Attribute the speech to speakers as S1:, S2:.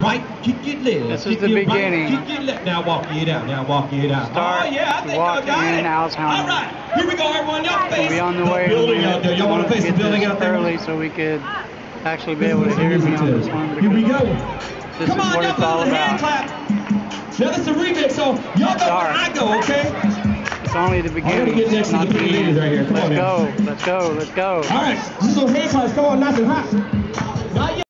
S1: Right, kick your left.
S2: This is the beginning.
S1: Right, kick your left. Now walk it out. Now walk it out.
S2: Start
S1: Oh yeah, I think
S2: walking
S1: y'all got
S2: in
S1: it.
S2: Al's helmet.
S1: All right, here we go, everyone. Y'all face
S2: We'll be on the way in a
S1: building
S2: minute.
S1: out there. Y'all want to face the
S2: Get
S1: building
S2: this
S1: out there?
S2: early so we could actually be able to hear me on this one.
S1: Here we go.
S2: This
S1: Come
S2: is
S1: on,
S2: what
S1: y'all
S2: it's all
S1: put a hand
S2: about.
S1: clap. Now this is a remix, so y'all go where I go, okay?
S2: It's only the beginning,
S1: get next to
S2: not
S1: the
S2: the
S1: three
S2: end.
S1: leaders right here. Come
S2: Let's
S1: on,
S2: go, let's go, let's go.
S1: All right, this is those hand claps. Come on, nice and hot. Not yet.